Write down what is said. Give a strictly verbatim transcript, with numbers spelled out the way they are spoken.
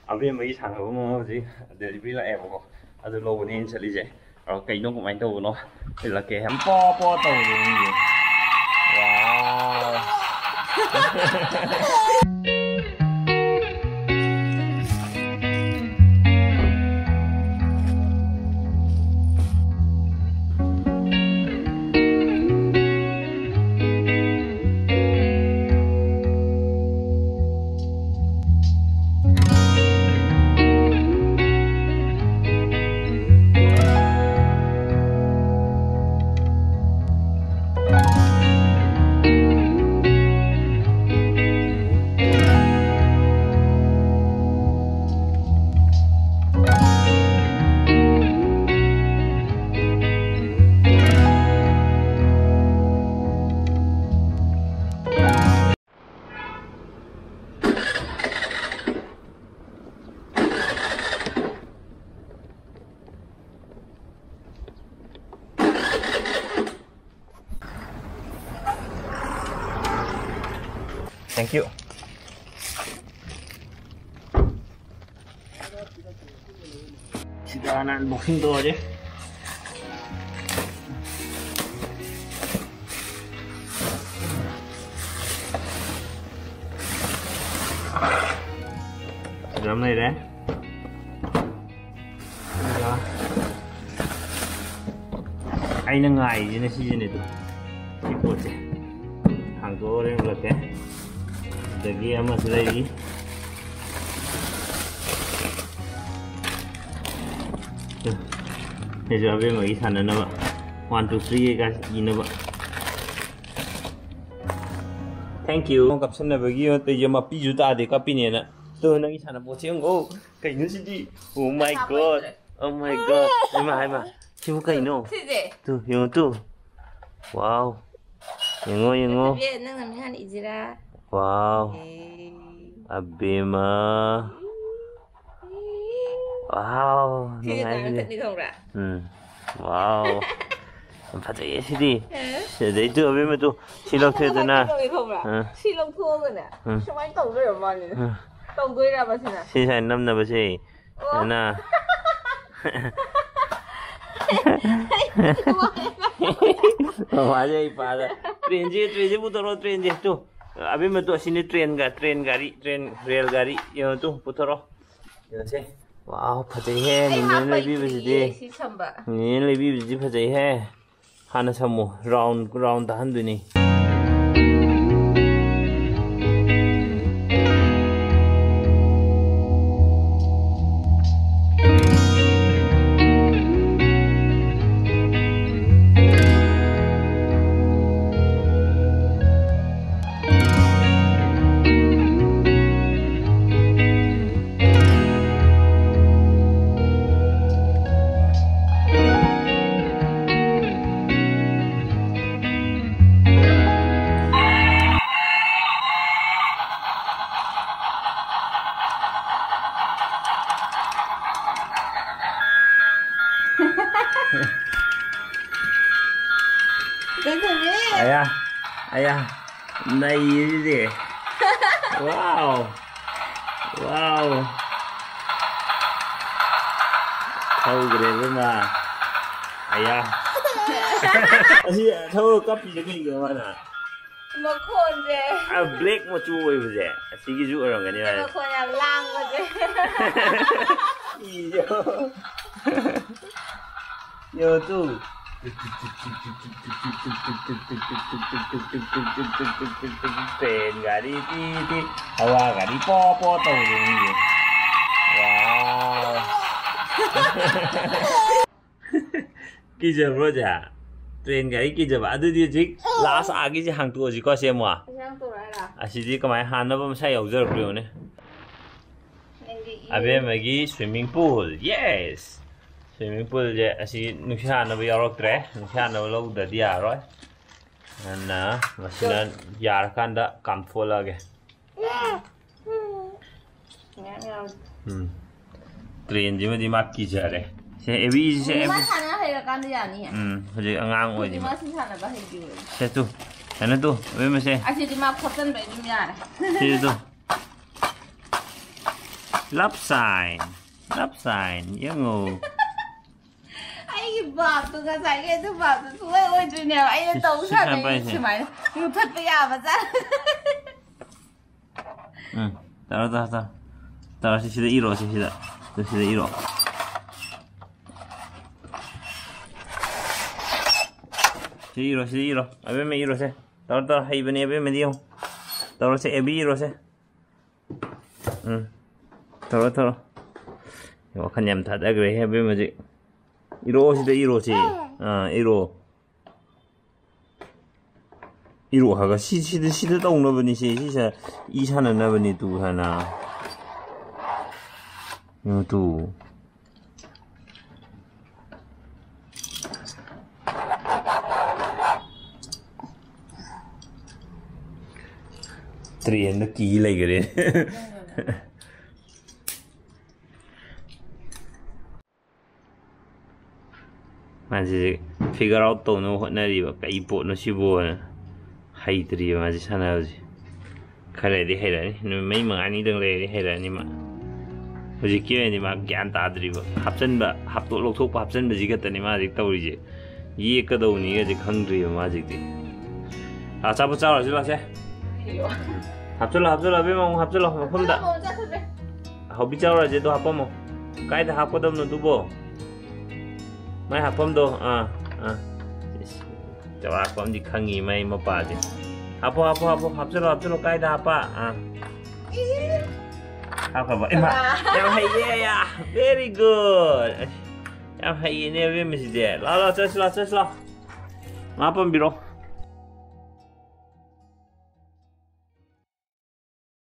Abemma 이 사는 거 뭐지? 델리버리 라에보고 아주 로그인 처리제. 어, 그이동 của anh tàu nó thì là cái po po tàu rồi. Wow. Thank you. Kita nak unboxing tu aja. Dalam này đấy. Anh đang ngài gì này gì này tu. Cái bộ chứ. Hàng tô đây là cái. Dagi ama lagi. Ini juga Abemma di sana nama. One two three guys ini nama. Thank you. Gặp sana bagi tu je ma pi juta de ka pi ni na. Tu nang di sana bo chiang go. Kai nu si di. Oh my god. Oh my god. Ai ma ai ma. Chiu kai no. Tu yang tu. Wow. Yang ngo yang ngo. Dia nang namanya Izira. Wow, Abemma. Wow, nangai ni. Hmm, wow. Phải vậy chứ đi. Để đưa Abemma tu, xin lỗi thế na. Xin lỗi thua rồi nè. Sao anh tổng rồi mà nhỉ? Tổng quay ra bao nhiêu nè? Xin sai năm nào bao nhiêu? Na. Wah, jadi pada train je, train je putar train je tu. Abemma tu sini train ga, train gari, train rail gari, yang tu putar. Yang se. Wow, pasti he, ni lebih bersih. Ni lebih bersih pasti he. Hana semua round round tahan tu ni. Ayah, ayah, naik ini. Wow, wow. Tahu keren mah, ayah. Asyik tahu kopi jadi gimana? Makon je. Ah, black mau cuy je. Asyik juga orang kan ni. Makon yang lang je. Iyo. Yo tu. Train gari ti, hawa gari po po tàu ni. Wow. Kia bro ja. Train gari kia ba adu dia jik last agi je hang tu ji ko se mo. Hang tu rai la. Asi ji kamai han na bam sai yau zer bro ne. Abemma gi swimming pool. Yes. Swimming pool je asi nusa na ba yorok tre, nusa na lo da dia rồi. Nah, masih yar kan da kam fola ge. Hmm. Train je ma di mak ki ja re. Se ebi se ebi. Ma sana hai la kan dia ni. Hmm, je angang oi di. Ma sin sana ba hai di. Se tu. Ana tu, Abemma se. Asi di ma khotan ba di ya. Se tu. Love sign. Love sign. Yang ngô. Ai bảo tôi cái giải cái tôi bảo tôi tôi ơi tôi nè anh tàu sang này chỉ máy nhưng thật bây giờ mà ra. Ừ, 따라 따라 따라. 따라 시시다 이로 시시다. 시시다 이로. 시 이로 시 이로. Abemma 이로 세. 따라 따라 hay bên Abemma đi không? 따라 세 Abby 이로 세. Ừ. 따라 따라. 이거 한 냠 다 그래 Abemma 지. 이로 시다 이로지. 아, 이로. 이로 하가 시 시드 시드 động nó bên gì chứ ý sao là nó bên tu hay nào nhưng tu train nó kỳ lại cái đấy mà chỉ figure out tàu nó hoạt này và cái bộ nó xí bộ hay từ mà chỉ sao nào gì cái này đi hay đấy mấy mà anh đi đường này đi hay đấy nhưng mà bây giờ kia thì mà gian ta từ mà hấp dẫn mà hấp tụ lục thuốc hấp dẫn mà gì cái tên mà gì tàu gì gì cái đầu này cái không gì mà gì thì à sao bây giờ là gì vậy hấp dẫn là hấp dẫn là biết không hấp dẫn là không đã họ biết sao là gì tôi hấp không cái đó hấp có đâu nữa tôi bỏ mấy hấp không đâu à à cho à con đi khang nghỉ mấy mà bà chứ hấp hấp hấp hấp cho nó cho nó cái đá bà à hấp hấp vậy mà em hay vậy à very good em hay nè với mình gì đó lo lo chơi lo chơi lo mà bấm biro